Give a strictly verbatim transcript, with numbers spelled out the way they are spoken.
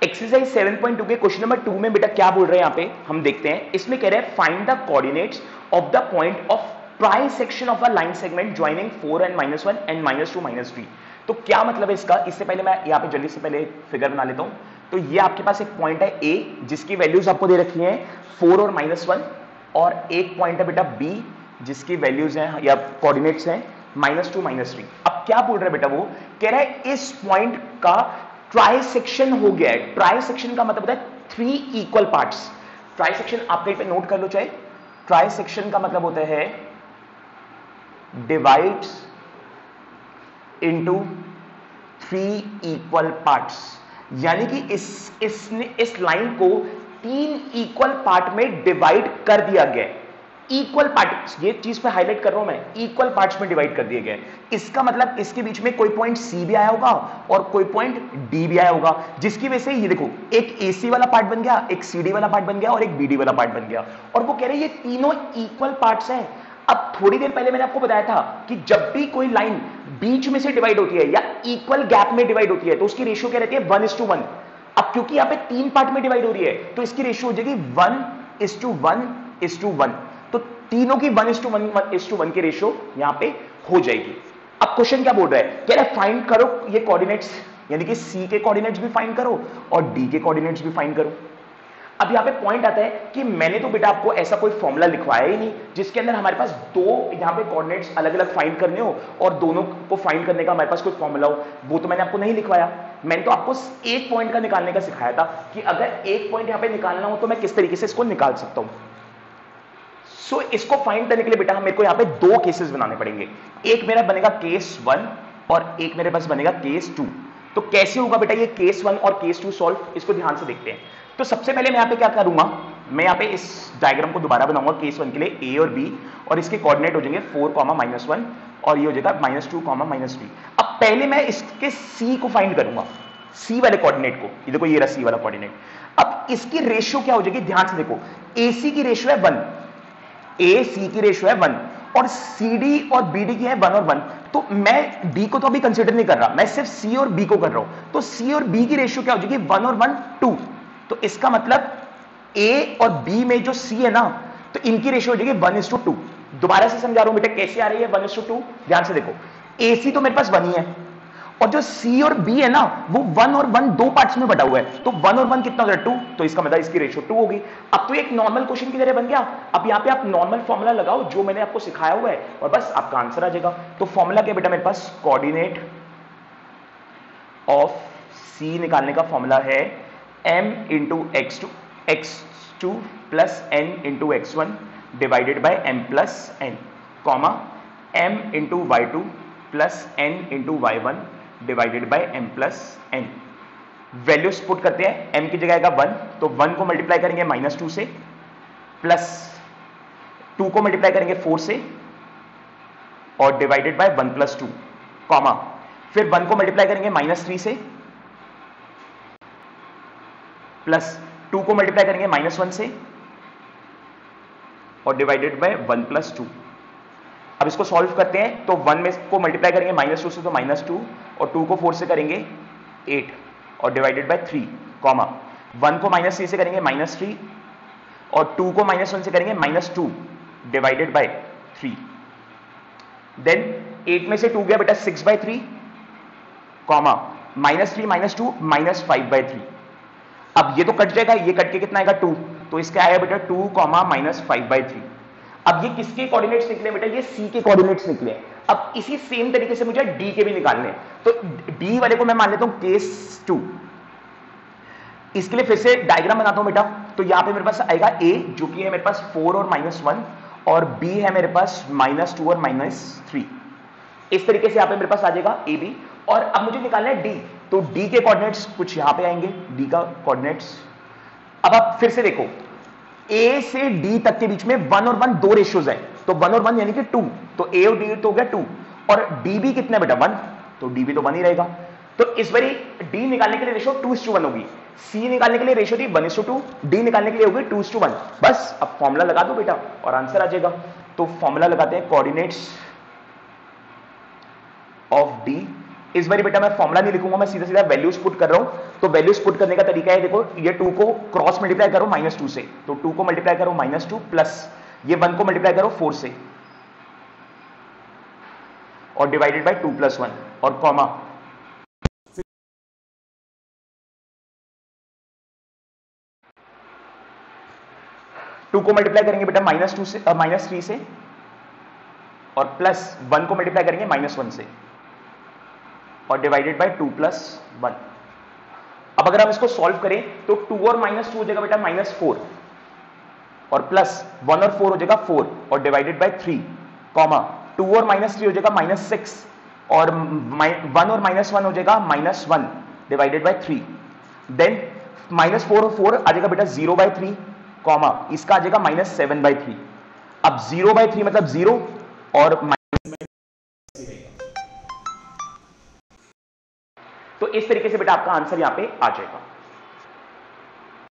Exercise seven point two के question number two में बेटा क्या बोल रहे हैं यहां पे हम देखते हैं। इसमें कह रहे हैं find the coordinates of the point of trisection of a line segment joining four and minus one and minus two minus three. तो क्या मतलब है इसका, इससे पहले मैं यहाँ पे जल्दी से पहले फिगर बना लेता हूं। तो ये आपके पास एक पॉइंट है ए जिसकी वैल्यूज आपको दे रखी है फोर और माइनस वन, और एक पॉइंट है बेटा बी जिसकी वैल्यूज हैं या कोऑर्डिनेट्स हैं माइनस टू माइनस थ्री। अब क्या बोल रहा है बेटा, वो कह रहा है इस पॉइंट का ट्राई सेक्शन हो गया है। ट्राई सेक्शन का मतलब होता है three equal parts. Trisection आप कहीं पे नोट कर लो चाहे। ट्राई सेक्शन का मतलब होता है divides into three equal parts, यानी कि इस इसने इस लाइन को तीन इक्वल पार्ट में डिवाइड कर दिया गया। इक्वल पार्ट, ये चीज पे हाईलाइट कर रहा हूं मैं, इक्वल पार्ट्स में डिवाइड कर दिए गए। इसका मतलब इसके बीच में कोई पॉइंट सी भी आया होगा और कोई पॉइंट डी भी आया होगा, जिसकी वजह से ये देखो एक एसी वाला पार्ट बन गया, एक सीडी वाला पार्ट बन गया और एक बीडी वाला पार्ट बन गया। और वो कह रहे हैं ये तीनों इक्वल पार्ट्स हैं। अब थोड़ी देर पहले मैंने आपको बताया था कि जब भी कोई लाइन बीच में से डिवाइड होती है या इक्वल गैप में डिवाइड होती है तो उसकी रेशियो क्या रहती है, वन इज टू वन। अब क्योंकि यहाँ पे तीन पार्ट में डिवाइड हो रही है तो इसकी रेशियो हो जाएगी one is to one is to one. तो तीनों की one is to one is to one की रेशियो यहां पे हो जाएगी। अब क्वेश्चन क्या बोल रहा है, कह रहा है फाइंड करो ये कोऑर्डिनेट्स, यानी कि सी के कोऑर्डिनेट्स भी फाइंड करो और डी के कोऑर्डिनेट्स भी फाइंड करो। अब यहां पे पॉइंट आता है कि मैंने तो बेटा आपको ऐसा कोई फॉर्मूला लिखवाया ही नहीं जिसके अंदर हमारे पास दो यहां पे कोऑर्डिनेट्स अलग अलग फाइंड करने हो और दोनों को फाइंड करने का हमारे पास कोई फॉर्मूला हो। वो तो मैंने आपको नहीं लिखवाया, मैंने तो आपको एक पॉइंट का निकालने का सिखाया था कि अगर एक पॉइंट यहां पे निकालना हो तो मैं किस तरीके से इसको निकाल सकता हूं। सो so, इसको फाइंड करने के लिए बेटा मेरे को यहां पे दो केसेस बनाने पड़ेंगे। एक मेरा बनेगा केस वन और एक मेरे पास बनेगा केस टू। तो कैसे होगा बेटा ये केस वन और केस टू सॉल्व, इसको ध्यान से देखते हैं। तो सबसे पहले मैं यहां पे क्या करूंगा, मैं यहां पे इस डायग्राम को दोबारा बनाऊंगा केस वन के लिए, ए और बी, और इसके कोऑर्डिनेट हो जाएंगे फोर कॉमा माइनस वन और ये हो जाएगा minus two comma minus three. अब पहले मैं इसके सी को फाइंड करूंगा, सी वाले कोऑर्डिनेट को। ये देखो ये रहा सी वाला कोऑर्डिनेट। अब इसकी रेशियो क्या हो जाएगी, ध्यान से देखो, ए सी की रेशियो है वन, ए सी की रेशियो है वन और सी डी और बी डी की है वन और वन। तो मैं डी को तो अभी कंसीडर नहीं कर रहा, मैं सिर्फ सी और बी को कर रहा हूं। तो सी और बी की रेशियो क्या हो जाएगी, वन और वन टू। तो इसका मतलब ए और बी में जो सी है ना, तो इनकी रेशियो हो जाएगी वन इज टू टू। दोबारा से समझा रहा हूं बेटा कैसे आ रही है वन इज टू टू, ध्यान से देखो। ए सी तो मेरे पास वन ही है और जो सी और बी है ना वो वन और वन दो पार्ट्स में बटा हुआ है, तो वन और वन कितना हो गया, टू। तो इसका मतलब इसकी रेशियो टू होगी। अब तो एक नॉर्मल क्वेश्चन की तरह बन गया। अब यहाँ पे आप नॉर्मल फॉर्मूला लगाओ जो मैंने आपको सिखाया हुआ है और बस आपका आंसर आ जाएगा। तो फॉर्मूला क्या बेटा, मेरे पास कोऑर्डिनेट ऑफ सी निकालने का फॉर्मूला है m into x two x two plus n into x one divided by m plus n, comma m into y two plus n into y one divided by m plus n. Values put करते हैं, m की जगह आएगा one, तो one को multiply करेंगे minus two से, plus two को मल्टीप्लाई करेंगे फोर से और divided by one plus two, comma फिर वन को मल्टीप्लाई करेंगे माइनस थ्री से, प्लस टू को मल्टीप्लाई करेंगे माइनस वन से और divided by one plus two. अब इसको सॉल्व करते हैं, तो वन में को मल्टीप्लाई करेंगे माइनस टू से तो माइनस टू और टू को फोर से करेंगे एट और divided by three, comma one को माइनस थ्री से करेंगे माइनस थ्री और टू को माइनस वन से करेंगे minus two divided by three. Then eight में से टू गया बेटा six by three, comma minus three minus two minus five by three. अब ये तो कट जाएगा, ये कट के कितना आएगा टू, तो इसका आएगा बेटा two comma minus five by three. अब ये किसके कोऑर्डिनेट्स निकले बेटा, ये सी के कोऑर्डिनेट्स निकले। अब इसी सेम तरीके से मुझे डी के भी निकालने हैं, तो डी वाले को मैं मान लेता हूं केस टू। इसके लिए फिर से डायग्राम बनाता हूं बेटा। तो यहां पे मेरे पास आएगा ए जो कि है मेरे पास फोर और माइनस वन और बी है मेरे पास माइनस टू और माइनस थ्री। इस तरीके से यहां पे मेरे पास आ जाएगा ए बी। और अब मुझे निकालना है डी, तो डी के कोऑर्डिनेट्स कुछ यहां पे आएंगे, डी का कोऑर्डिनेट्स। अब आप फिर से देखो, ए से डी तक के बीच में वन और वन दो रेशियोज है, तो वन और वन यानी कि टू, तो ए और डी तो हो गया टू और डी बी कितना बेटा वन, तो डी बी तो वन ही रहेगा। तो इस बारी डी निकालने के लिए ratio two is to one होगी, सी निकालने के लिए रेशियो थी one is to two, D निकालने के लिए होगी टू इज टू वन। बस अब फॉर्मूला लगा दो बेटा और आंसर आ जाएगा। तो फॉर्मूला लगाते हैं, कोऑर्डिनेट्स ऑफ डी इस बार बेटा मैं फॉर्मुला नहीं लिखूंगा, मैं सीधा सीधा वैल्यूज पुट कर रहा हूं। तो वैल्यूज पुट करने का तरीका है, देखो ये टू को क्रॉस मल्टीप्लाई करो माइनस टू से, तो टू को मल्टीप्लाई करो माइनस टू प्लस ये वन को मल्टीप्लाई करो फोर से और divided by two plus one और कॉमा टू को मल्टीप्लाई करेंगे बेटा माइनस टू से माइनस थ्री से और प्लस वन को मल्टीप्लाई करेंगे माइनस वन से और divided by two plus one. अब अगर हम इसको सॉल्व करें तो टू और माइनस टू हो जाएगा बेटा माइनस फोर और प्लस वन और फोर हो जाएगा फोर और divided by three comma two और माइनस थ्री हो जाएगा माइनस सिक्स और वन और माइनस वन हो जाएगा minus one divided by three. Then minus four और फोर आ जाएगा बेटा जीरो बाय थ्री कॉमा इसका आ जाएगा माइनस सेवन बाय थ्री। अब जीरो बाय थ्री मतलब जीरो और तो इस तरीके से बेटा आपका आंसर यहां पे आ जाएगा।